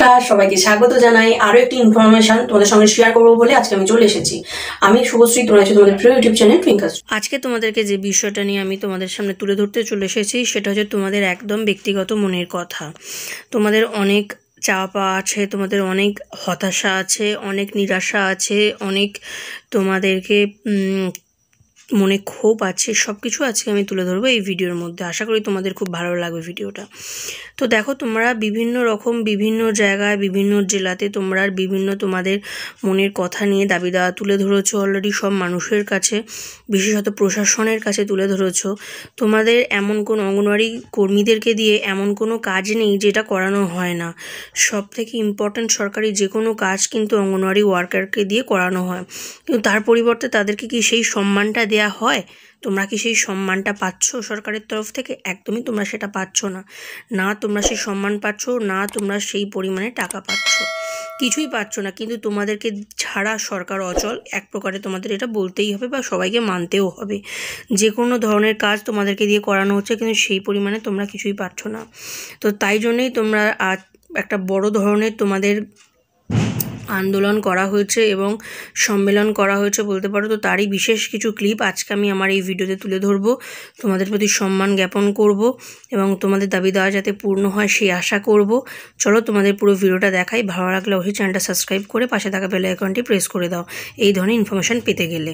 নমস্কার, সবাইকে স্বাগত জানাই। আরো একটি ইনফরমেশন তোমাদের সঙ্গে শেয়ার করবো বলে আজকে আমি চলে এসেছি। আমি শুভশ্রী, তোমরা আছো তোমাদের প্রিয় ইউটিউব চ্যানেল টুইঙ্কলস। আজকে তোমাদেরকে যে বিষয়টা নিয়ে আমি তোমাদের সামনে তুলে ধরতে চলে এসেছি সেটা হচ্ছে তোমাদের একদম ব্যক্তিগত মনের কথা। তোমাদের অনেক চাওয়া পাওয়া আছে, তোমাদের অনেক হতাশা আছে, অনেক নিরাশা আছে, অনেক তোমাদেরকে মনে ক্ষোভ আছে, সব কিছু আজকে আমি তুলে ধরবো এই ভিডিওর মধ্যে। আশা করি তোমাদের খুব ভালো লাগবে ভিডিওটা। তো দেখো, তোমরা বিভিন্ন রকম বিভিন্ন জায়গায় বিভিন্ন জেলাতে তোমরা বিভিন্ন তোমাদের মনের কথা নিয়ে দাবি দাওয়া তুলে ধরেছো অলরেডি সব মানুষের কাছে, বিশেষত প্রশাসনের কাছে তুলে ধরেছো। তোমাদের এমন কোনো অঙ্গনওয়াড়ি কর্মীদেরকে দিয়ে এমন কোনো কাজ নেই যেটা করানো হয় না। সব থেকে ইম্পর্ট্যান্ট সরকারি যে কোনো কাজ কিন্তু অঙ্গনওয়াড়ি ওয়ার্কারকে দিয়ে করানো হয়, কিন্তু তার পরিবর্তে তাদেরকে কি সেই সম্মানটা দেয়া হয়? তোমরা কি সেই সম্মানটা পাচ্ছ সরকারের তরফ থেকে? একদমই তোমরা সেটা পাচ্ছ না। না তোমরা সেই সম্মান পাচ্ছ, না তোমরা সেই পরিমাণে টাকা পাচ্ছ, কিছুই পাচ্ছ না। কিন্তু তোমাদেরকে ছাড়া সরকার অচল, এক প্রকারে তোমাদের এটা বলতেই হবে বা সবাইকে মানতেও হবে। যে কোনো ধরনের কাজ তোমাদেরকে দিয়ে করানো হচ্ছে, কিন্তু সেই পরিমাণে তোমরা কিছুই পাচ্ছ না। তো তাই জন্যেই তোমরা আজ একটা বড় ধরনের তোমাদের আন্দোলন করা হয়েছে এবং সম্মেলন করা হয়েছে বলতে পারো। তো তারই বিশেষ কিছু ক্লিপ আজকে আমি আমার এই ভিডিওতে তুলে ধরবো, তোমাদের প্রতি সম্মান জ্ঞাপন করব এবং তোমাদের দাবি দেওয়া যাতে পূর্ণ হয় সেই আশা করব। চলো তোমাদের পুরো ভিডিওটা দেখাই। ভালো লাগলে অবশ্যই চ্যানেলটা সাবস্ক্রাইব করে পাশে থাকা বেল আইকনটি প্রেস করে দাও এই ধরনের ইনফরমেশন পেতে গেলে।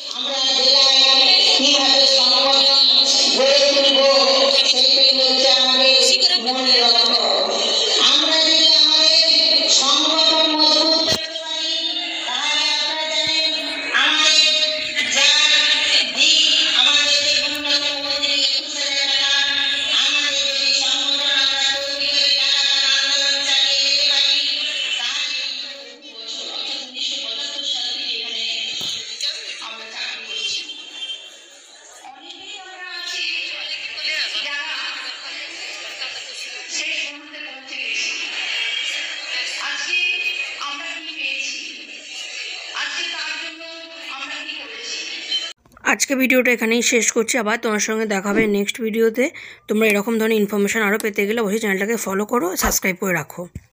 আজকে ভিডিওটা এখানেই শেষ করছি। আবার তোমার সঙ্গে দেখা হবে নেক্সট ভিডিওতে। তোমরা এরকম ধরনের ইনফরমেশন আরও পেতে গেলে অবশ্যই চ্যানেলটাকে ফলো করো, সাবস্ক্রাইব করে রাখো।